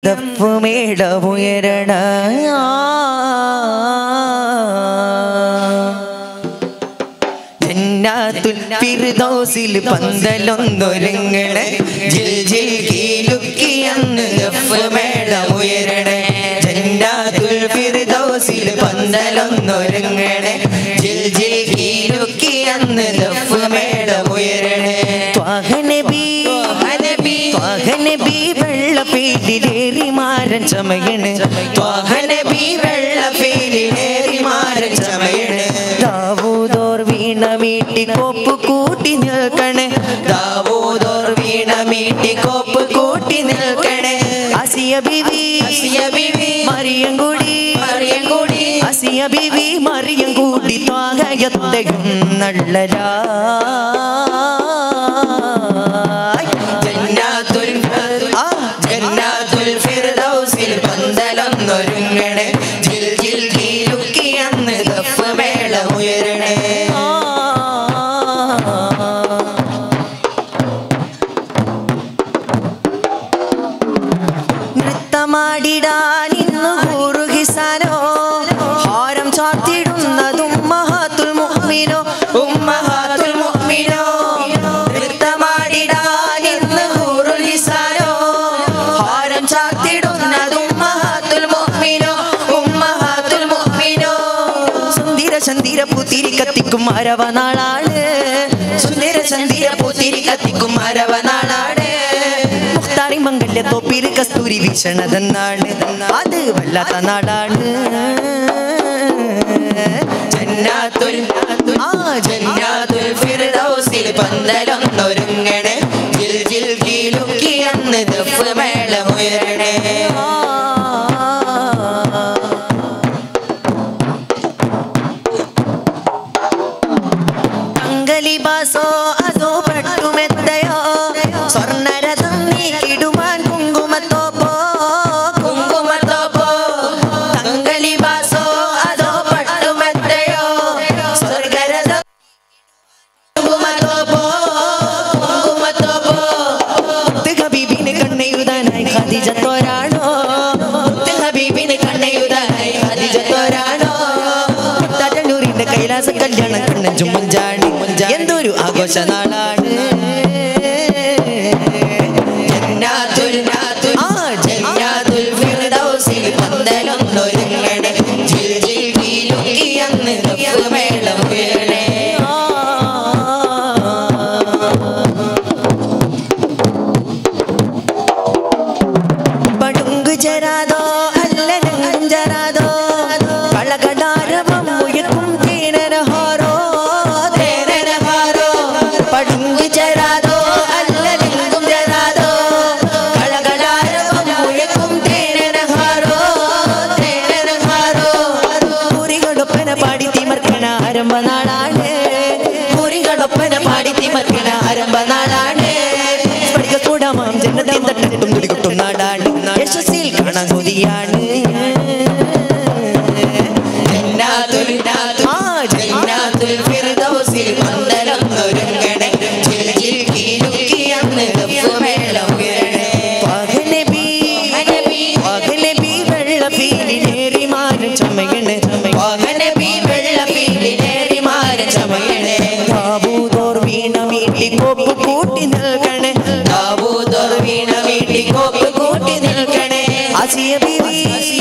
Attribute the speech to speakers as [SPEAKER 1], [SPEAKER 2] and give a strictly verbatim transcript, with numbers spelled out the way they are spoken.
[SPEAKER 1] ദഫ്മേളമുയരണ ജന്നാത്തുൽ ഫിർദൗസിൽ പന്തലൊന്നൊരുങ്ങണേ ജിൽ ജിൽ കീലുക്കിയന്ന് ദഫ്മേളമുയരണേ ജന്നാത്തുൽ ഫിർദൗസിൽ പന്തലൊന്നൊരുങ്ങണേ ജിൽ ജിൽ കീലുക്കിയന്ന് ദഫ്മേളമുയരണേ ത്വാഹ നബി ത്വാഹ നബി വെള്ളപ്പേലിലേറി മാരൻ ചമയണ് ത്വാഹ നബി വെള്ളപ്പേലിലേറി മാരൻ ചമയണ് ദാവൂദോർ വീണ മീട്ടി കോപ്പ് കൂട്ടി നിൽക്കണേ ദാവൂദോർ വീണ മീട്ടി കോപ്പ് കൂട്ടി നിൽക്കണേ അസിയ ബീവി അസിയ ബീവി മറിയം കൂടി മറിയം കൂടി അസിയ ബീവി മറിയം കൂടി ത്വാഹയത്തെയും നള്ളരാ ജന്നാത്തുൽ ജന്നാത്തുൽ ഫിർദൗസിൽ പന്തലൊന്നൊരുങ്ങണേ ജിൽ ജിൽ കീലുക്കിയന്ന് ദഫ്മേളമുയരണേ നൃത്തമാടിടാൻ ഇന്നു ഗുരുഹിസാനോ ഹാരം ചാർത്തിടുന്നതും ഉമ്മഹാത്തുൽ മുഅ്മിനോ ഉമ്മഹാത്തുൽ മുഅ്മിനോ നൃത്തമാടിടാൻ ഇന്ന് ഗുരുഹിസാനോ ഹാരം ചാർത്തിടുന്നതും ഉമ്മഹാത്തുൽ മുഅ്മിനോ ഉമ്മഹാത്തുൽ മുഅ്മിനോ സുന്ദര ചന്ദിര പൂത്തിരി കത്തിക്കും അരവനാളാണ് സുന്ദര ചന്ദിര പൂത്തിരി കത്തിക്കും അരവനാളാണ് മുഖ്താരി മംഗല്യ തോപ്പിര് കസ്തൂരി വീക്ഷണതെന്നാണ് അത് വല്ലാത്ത നാടാണ് ജന്നാത്തുൽ ആ ജന്നാത്തുൽ ഫിർദൗസിൽ പന്തലൊന്നൊരുങ്ങണേ ജിൽ ജിൽ കീലുക്കിയന്ന് ദഫ്മേളമുയരണേ അങ്കലിബാസോ അതോ പട്ടുമെത്തയോ സ്വർണ്ണരഥം നീക്കിടുവാൻ കുങ്കുമത്തോപ്പോ കുങ്കുമത്തോപ്പോ അങ്കലിബാസോ അതോ പട്ടുമെത്തയോ സ്വർഗരഥം കുങ്കുമത്തോപ്പോ കുങ്കുമത്തോപ്പോ ഹബീബിന് കണ്ണയുതാനായി ഖദീജത്തോരാണോ ഹബീബിന് കണ്ണയുതാനായി ഖദീജത്തോരാണോ തടലൂരിന്റെ കൈലാസ കല്യാണം കണ്ണൻ ചുമഞ്ചാണി എന്തൊരു ആഘോഷ നാളാണ് ജന്നാത്തുൽ ആ ജന്നാത്തുൽ ഫിർദൗസിൽ പന്തലൊന്നൊരുങ്ങണേ ജിൽ ജിൽ കീലുക്കിയന്ന് ദഫ്മേളമുയരണേ പടുങ്കു ജരാതോ അല്ല നങ്കും ജരാതോ കളകടാരവം മുയക്കും തേനരഹാരോ തേനരഹാരോ പടുങ്കു ജരാതോ അല്ല നങ്കും ജരാതോ കളകടാരവം മുയക്കും തേനരഹാരോ തേനരഹാരോ മുറികളൊപ്പന പാടി തിമർക്കണ ആരംഭ നാളാണ് മുറികളൊപ്പന പാടി തിമർക്കണ ആരംഭ നാളാണ് സ്ഫടികക്കൂടമാം ജന്നത്തിൽ തട്ടിട്ടും തുടികൊട്ടും നാടാണ് യശസ്സിൽ കാണാൻ കൊതിയാണ് ജന്നാത്തുൽ ആ ജന്നാത്തുൽ ഫിർദൗസിൽ പന്തലൊന്നൊരുങ്ങണേ ജിൽ ജിൽ കീലുക്കിയന്ന് ദഫ്മേളമുയരണേ ത്വാഹ നബി ത്വാഹ നബി വെള്ളപ്പീലിലേറി മാരൻ ചമയണ് ത്വാഹ നബി വെള്ളപ്പീലിലേറി മാരൻ ചമയണേ ദാവൂദോർ വീണ മീട്ടി കോപ്പ് കൂട്ടി നിൽക്കണേ ദാവൂദോർ വീണ മീട്ടി കോപ്പ് കൂട്ടി നിൽക്കണേ അസിയ ബീവി